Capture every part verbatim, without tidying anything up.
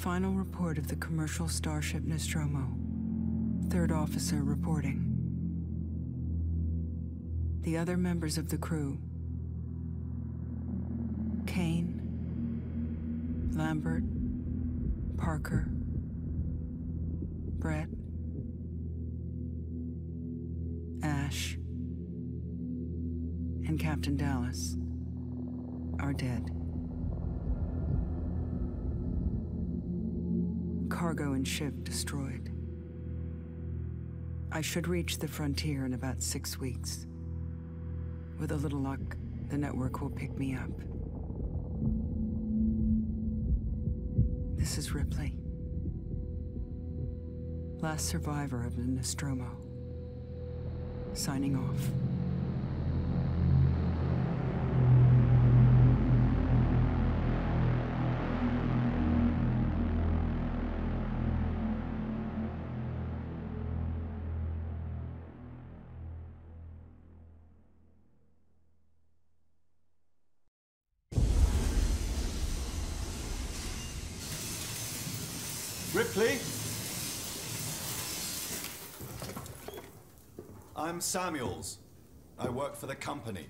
Final report of the commercial starship Nostromo. Third officer reporting. The other members of the crew: Kane, Lambert, Parker, Brett, Ash, and Captain Dallas are dead. Cargo and ship destroyed. I should reach the frontier in about six weeks. With a little luck, the network will pick me up. This is Ripley. Last survivor of the Nostromo. Signing off. Ripley? I'm Samuels. I work for the company.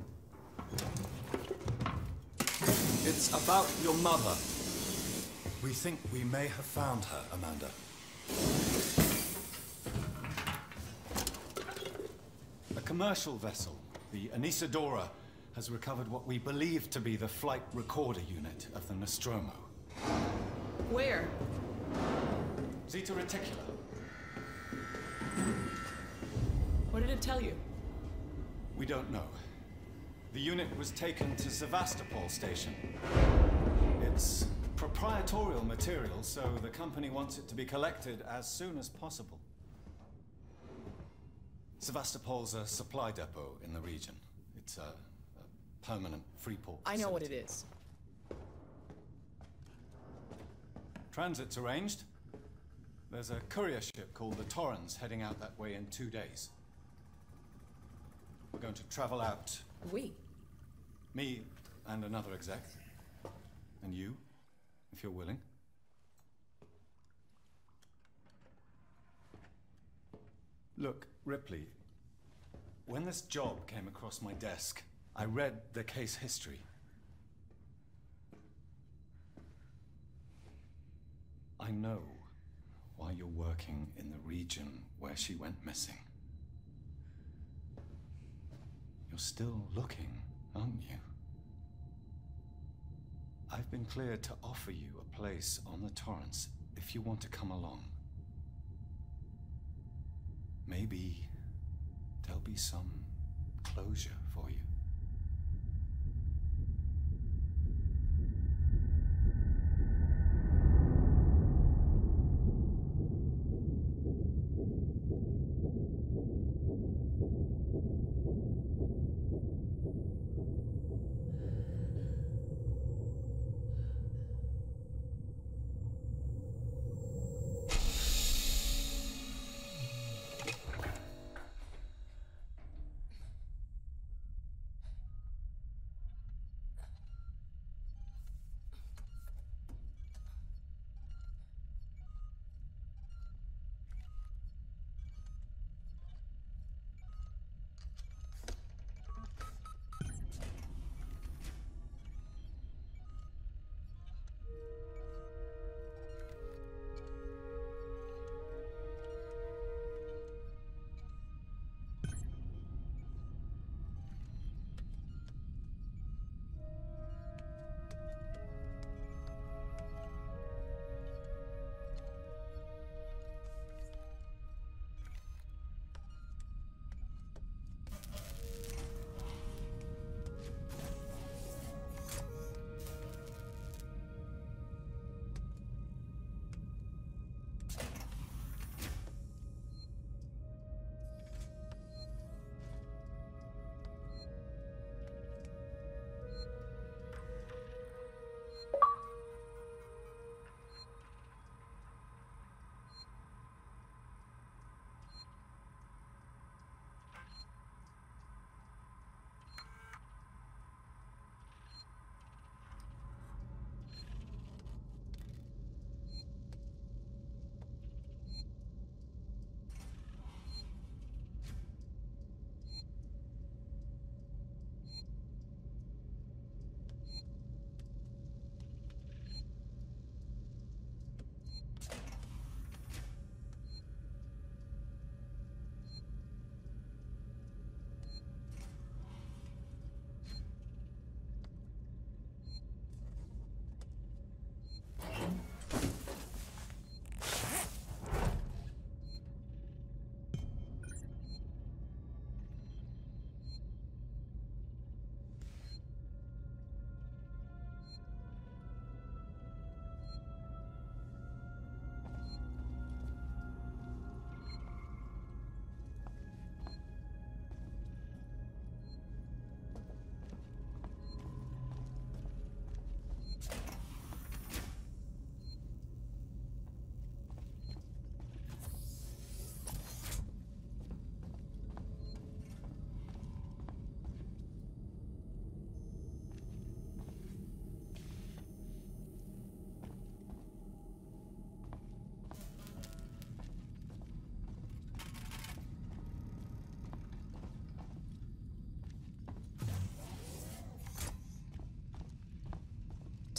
It's about your mother. We think we may have found her, Amanda. A commercial vessel, the Anesidora, has recovered what we believe to be the flight recorder unit of the Nostromo. Where? Zeta Reticula. What did it tell you? We don't know. The unit was taken to Sevastopol station. It's proprietorial material, so the company wants it to be collected as soon as possible. Sevastopol's a supply depot in the region. It's a, a permanent free port I know what it facility. is. Transit's arranged. There's a courier ship called the Torrens heading out that way in two days. We're going to travel out. We? Me and another exec. And you, if you're willing. Look, Ripley, when this job came across my desk, I read the case history. I know why you're working in the region where she went missing. You're still looking, aren't you? I've been cleared to offer you a place on the Torrens if you want to come along. Maybe there'll be some closure for you.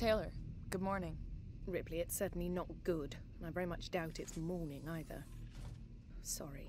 Taylor, good morning. Ripley, it's certainly not good, and I very much doubt it's morning either. Sorry.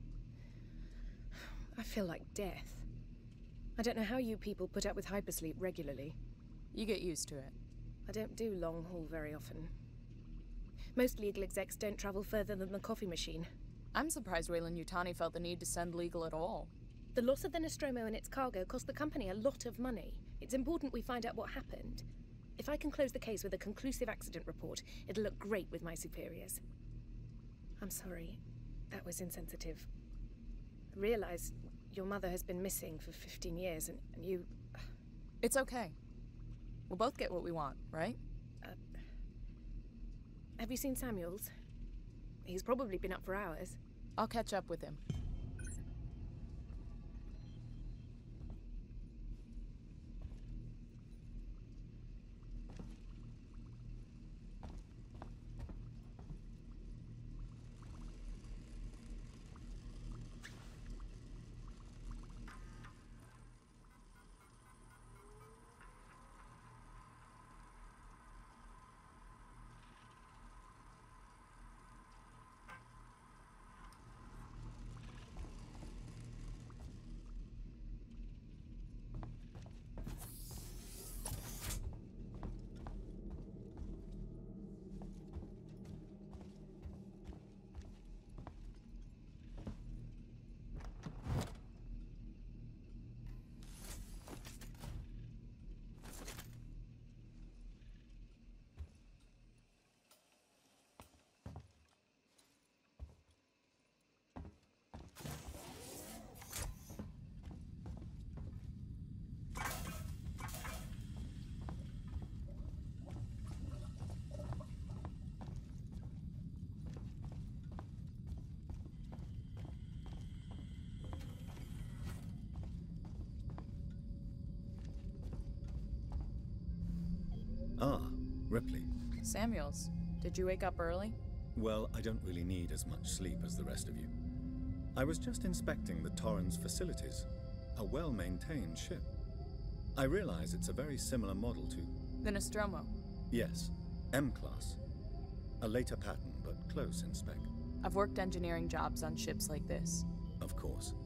I feel like death. I don't know how you people put up with hypersleep regularly. You get used to it. I don't do long haul very often. Most legal execs don't travel further than the coffee machine. I'm surprised Weyland-Yutani felt the need to send legal at all. The loss of the Nostromo and its cargo cost the company a lot of money. It's important we find out what happened. If I can close the case with a conclusive accident report, it'll look great with my superiors. I'm sorry. That was insensitive. I realize your mother has been missing for fifteen years, and, and you... It's okay. We'll both get what we want, right? Uh, have you seen Samuels? He's probably been up for hours. I'll catch up with him. Ah, Ripley. Samuels, did you wake up early? Well, I don't really need as much sleep as the rest of you. I was just inspecting the Torrens facilities. A well-maintained ship. I realize it's a very similar model to... The Nostromo? Yes, M-Class. A later pattern, but close in spec. I've worked engineering jobs on ships like this. Of course.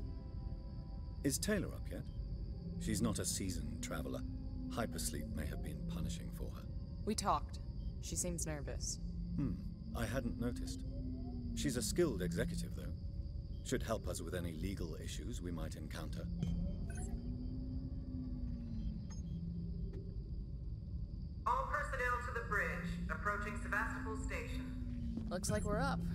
Is Taylor up yet? She's not a seasoned traveler. Hypersleep may have been punishing for her. We talked. She seems nervous. Hmm, I hadn't noticed. She's a skilled executive, though. Should help us with any legal issues we might encounter. All personnel to the bridge, approaching Sevastopol Station. Looks like we're up.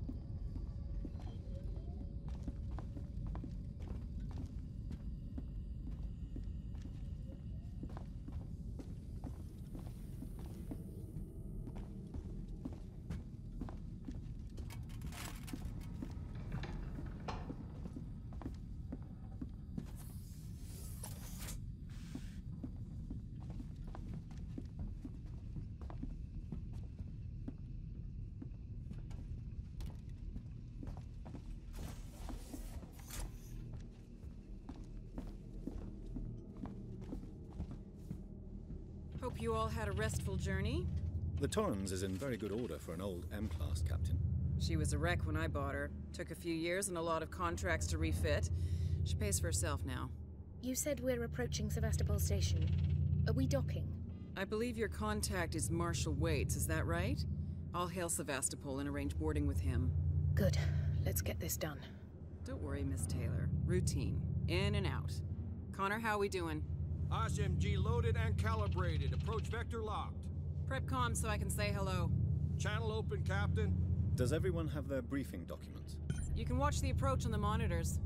Hope you all had a restful journey. The Torrens is in very good order for an old M-Class captain. She was a wreck when I bought her. Took a few years and a lot of contracts to refit. She pays for herself now. You said we're approaching Sevastopol Station. Are we docking? I believe your contact is Marshal Waits, is that right? I'll hail Sevastopol and arrange boarding with him. Good. Let's get this done. Don't worry, Miss Taylor. Routine. In and out. Connor, how we doing? I S M G loaded and calibrated. Approach vector locked. Prep comm so I can say hello. Channel open, Captain. Does everyone have their briefing documents? You can watch the approach on the monitors.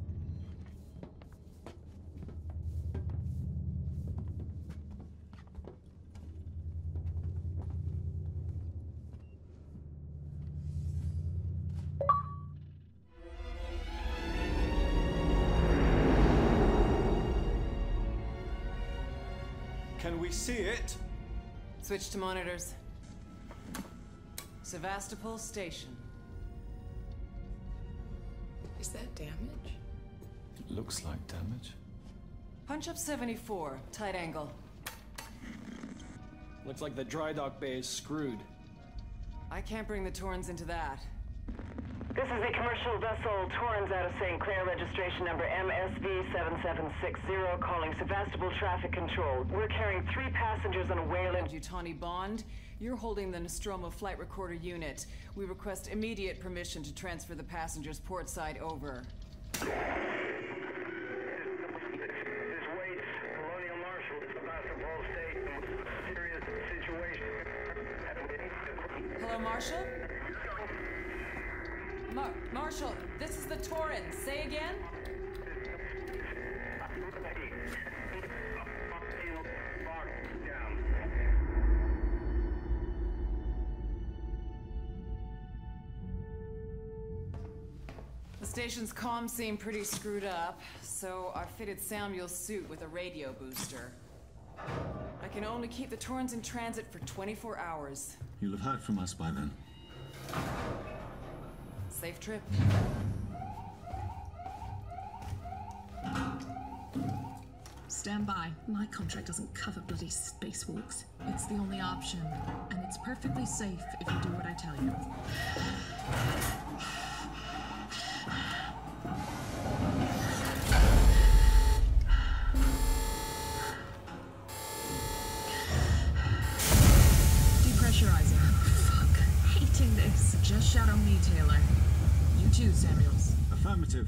Can we see it? Switch to monitors. Sevastopol Station. Is that damage? It looks like damage. Punch up seventy-four, tight angle. Looks like the dry dock bay is screwed. I can't bring the Torrens into that. This is the commercial vessel Torrens out of Saint Clair, registration number M S V seven seven six zero, calling Sevastopol Traffic Control. We're carrying three passengers on a Wayland... Yutani Bond, you're holding the Nostromo flight recorder unit. We request immediate permission to transfer the passengers port side over. This Waits, Colonial Marshal, Sevastopol State, serious situation. Hello, Marshal? Mar Marshal, this is the Torrens. Say again? The station's comms seem pretty screwed up, so I fitted Samuel's suit with a radio booster. I can only keep the Torrens in transit for twenty-four hours. You'll have heard from us by then. Safe trip. Stand by. My contract doesn't cover bloody spacewalks. It's the only option, and it's perfectly safe if you do what I tell you. Depressurizing. Fuck. Hating this. Just shadow me, Taylor. You too, Samuels. Affirmative.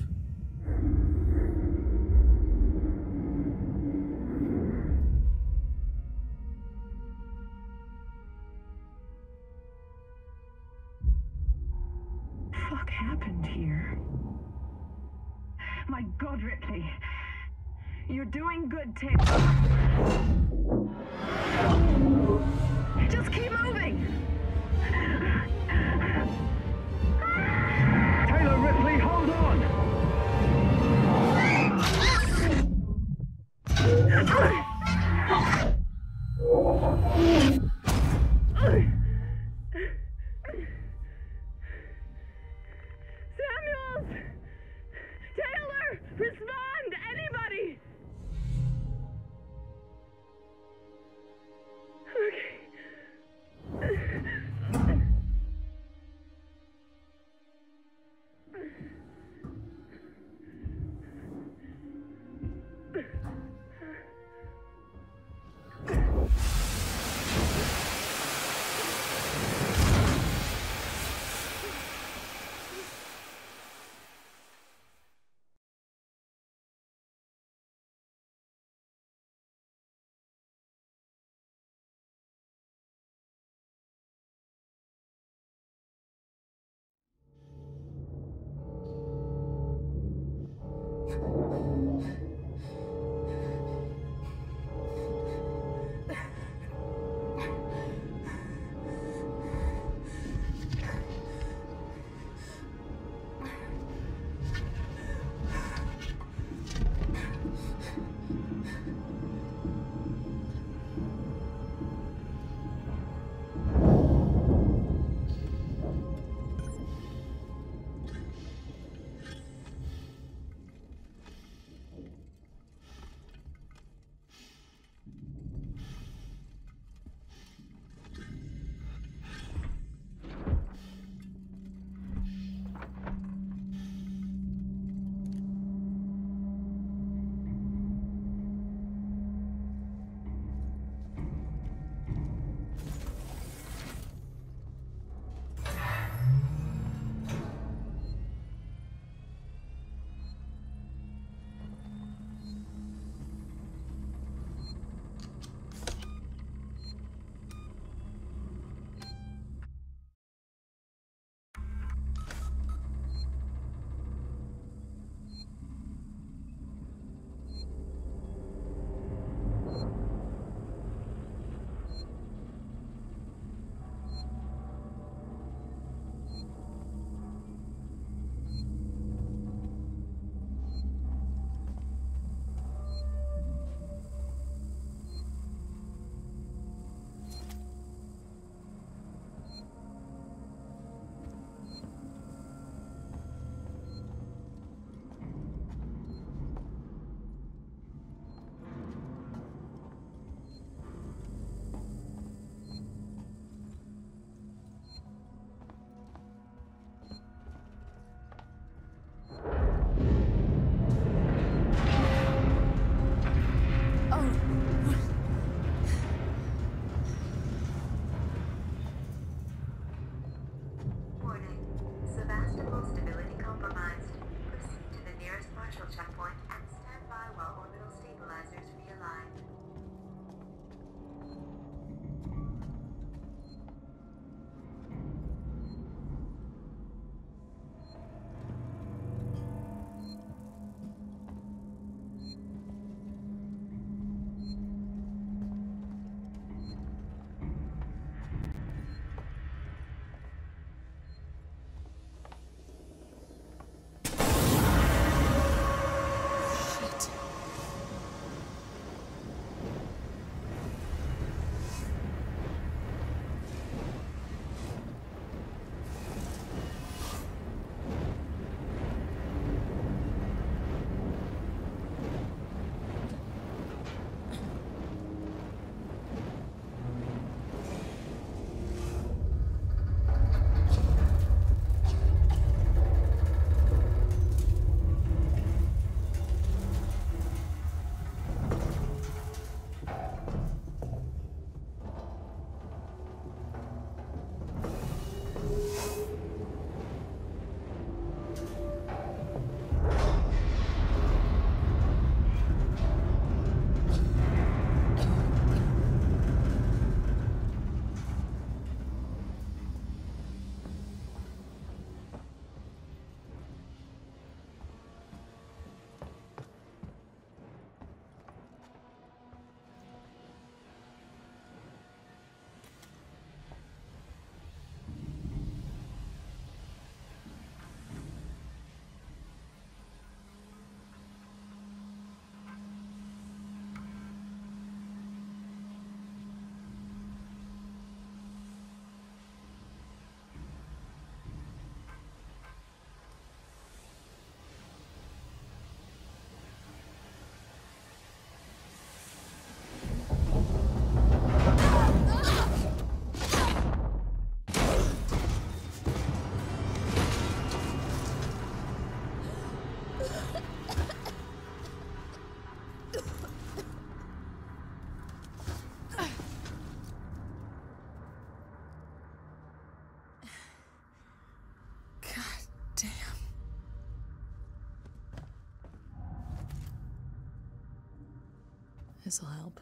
Fuck happened here? My God, Ripley. You're doing good, Taylor. Just keep moving! Taylor, Ripley, hold on! Samuels! Taylor! Respond! Anybody! This'll help.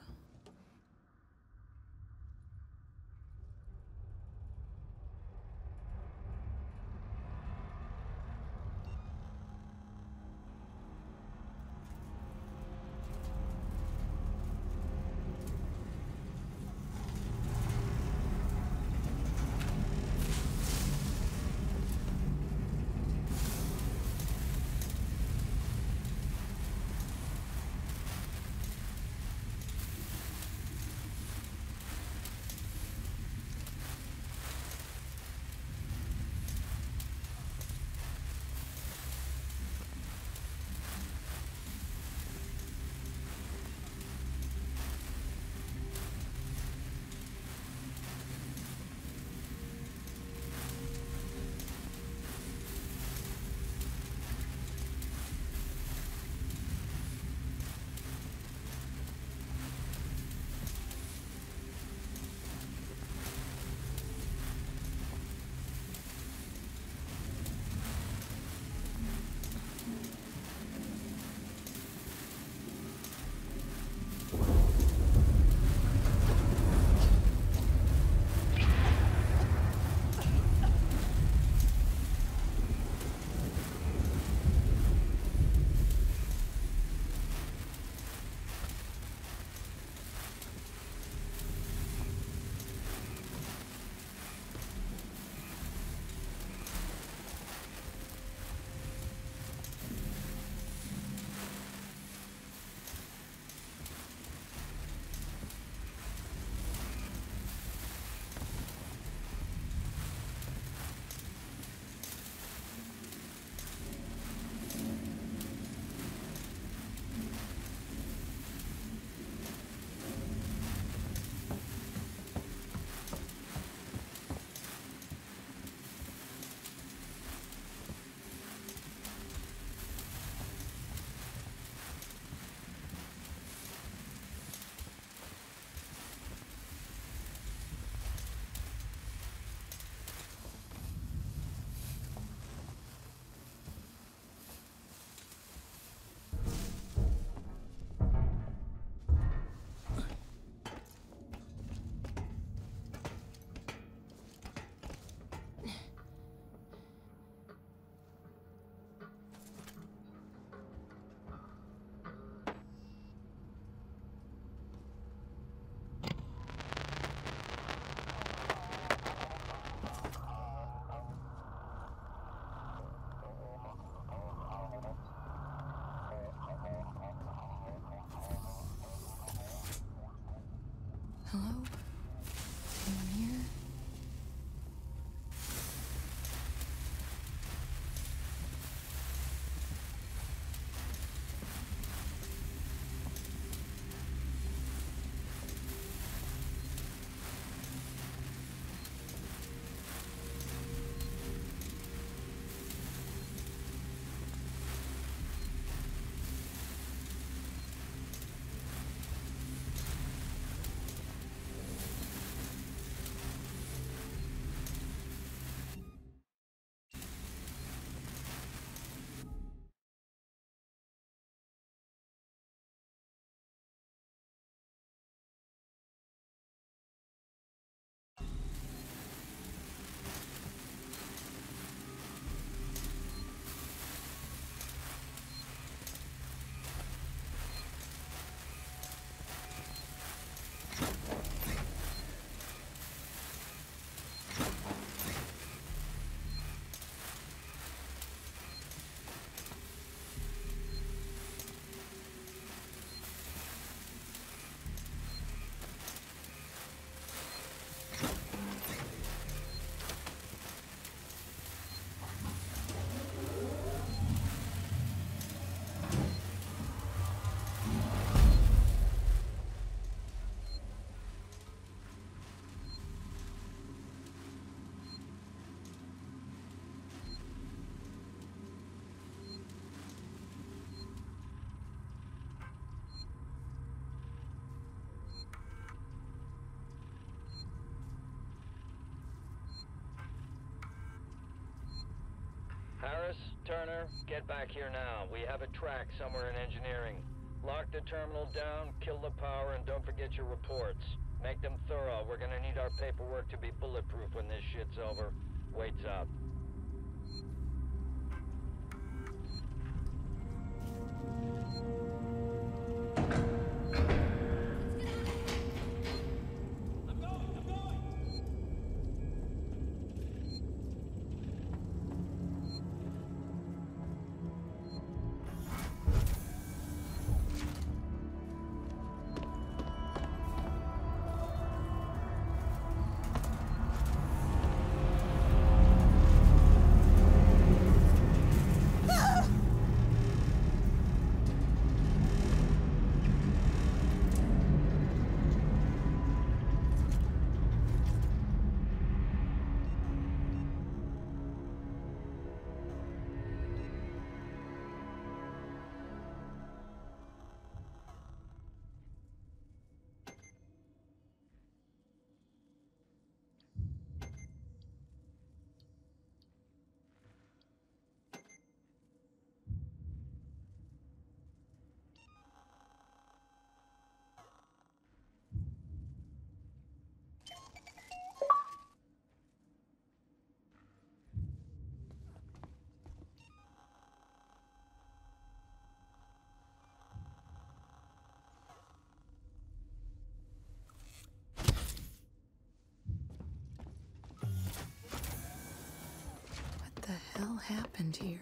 Hello? Anyone here? Harris, Turner, get back here now. We have a track somewhere in engineering. Lock the terminal down, kill the power, and don't forget your reports. Make them thorough. We're gonna need our paperwork to be bulletproof when this shit's over. Waits out. What the hell happened here?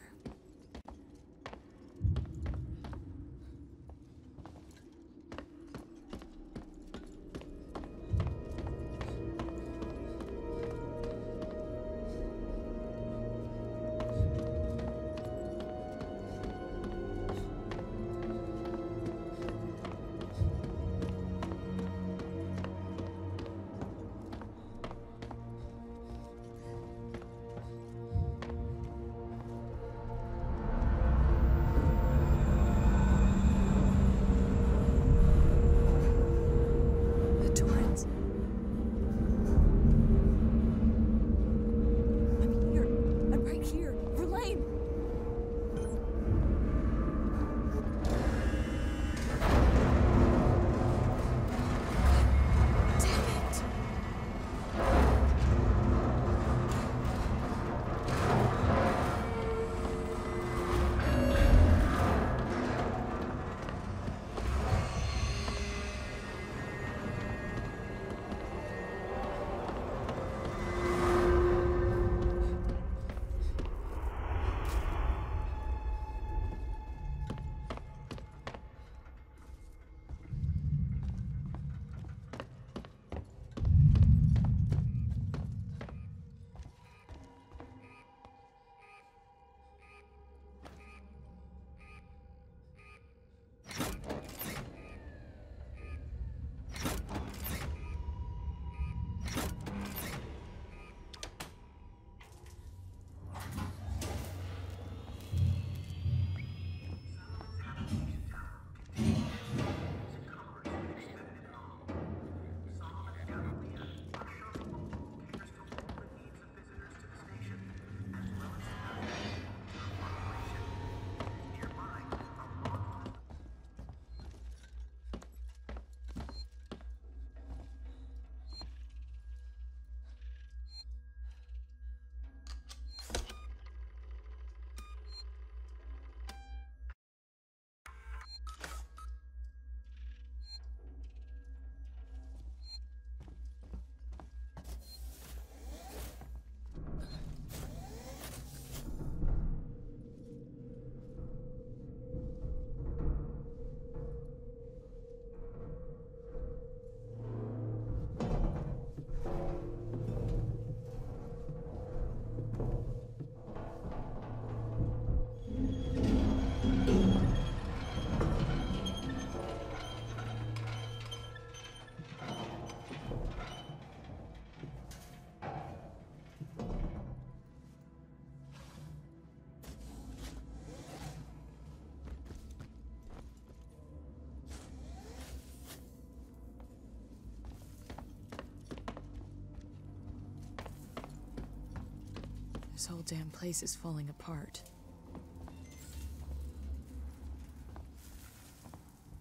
This whole damn place is falling apart.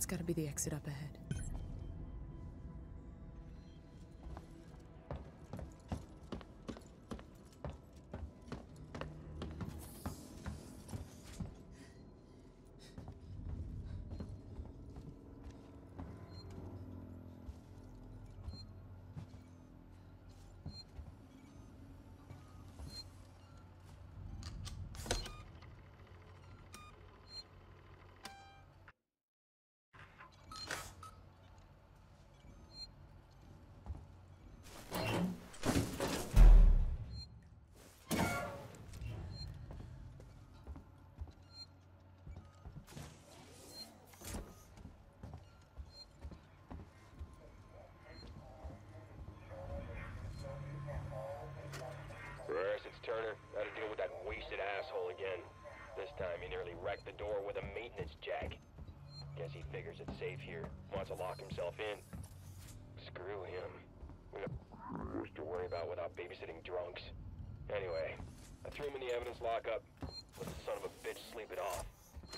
gotta be the exit up ahead. It's Turner. Gotta deal with that wasted asshole again. This time he nearly wrecked the door with a maintenance jack. Guess he figures it's safe here. Wants to lock himself in. Screw him. We got worse to worry about without babysitting drunks. Anyway, I threw him in the evidence lockup. Let the son of a bitch sleep it off.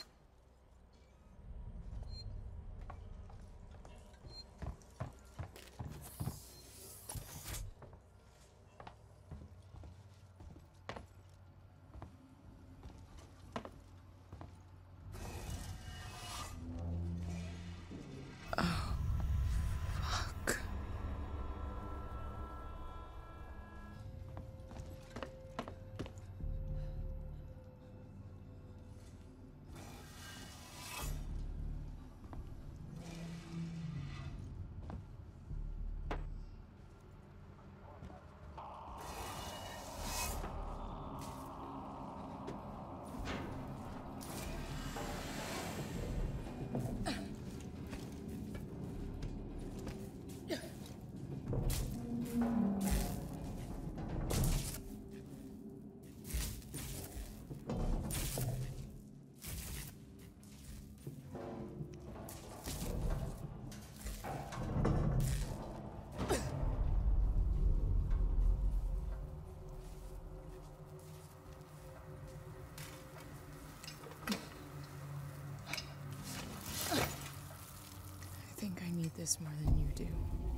I think I need this more than you do.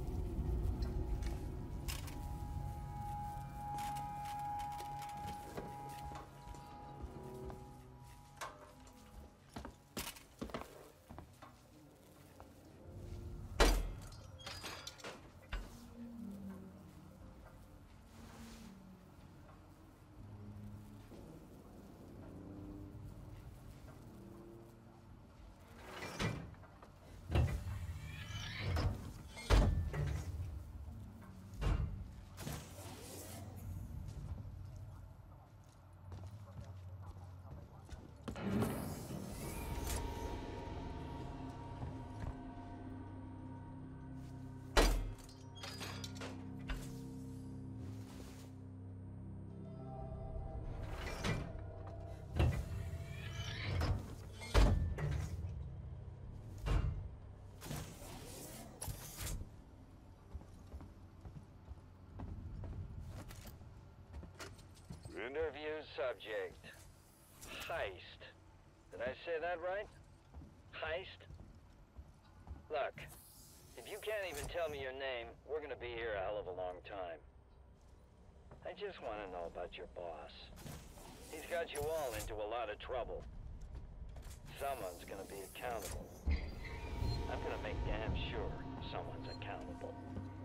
Interview subject. Heist. Did I say that right? Heist? Look, if you can't even tell me your name, we're gonna be here a hell of a long time. I just want to know about your boss. He's got you all into a lot of trouble. Someone's gonna be accountable. I'm gonna make damn sure someone's accountable.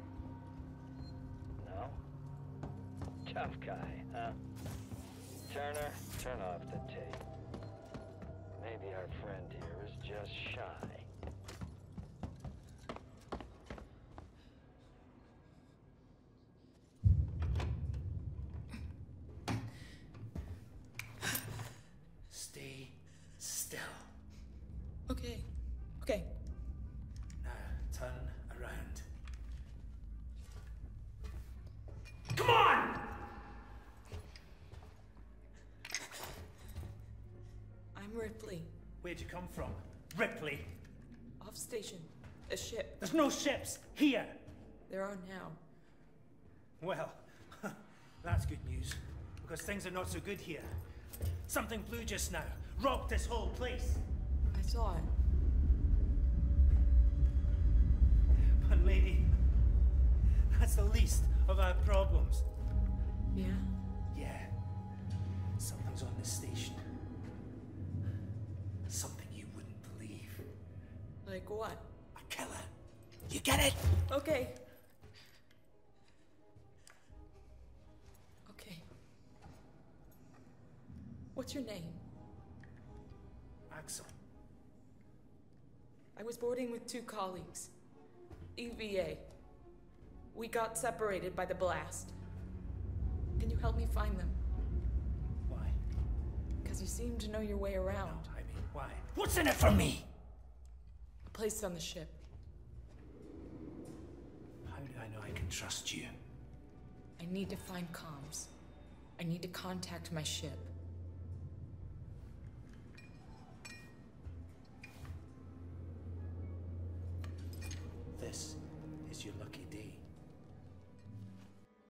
No? Tough guy, huh? Turner, turn off the tape. Maybe our friend here is just shy. Stay still. Okay. Okay. Now, turn around. Come on! I'm Ripley. Where'd you come from? Ripley? Off station. A ship. There's no ships here! There are now. Well, that's good news, because things are not so good here. Something blue just now. Rocked this whole place. I saw it. lady. That's the least of our problems. Yeah? Yeah. Something's on this station. Something you wouldn't believe. Like what? A killer. You get it? Okay. Okay. What's your name? Axel. I was boarding with two colleagues. E V A. We got separated by the blast. Can you help me find them? Why? Because you seem to know your way around. No, I mean, why? What's in it for me? A place on the ship. How do I know I can trust you? I need to find comms. I need to contact my ship.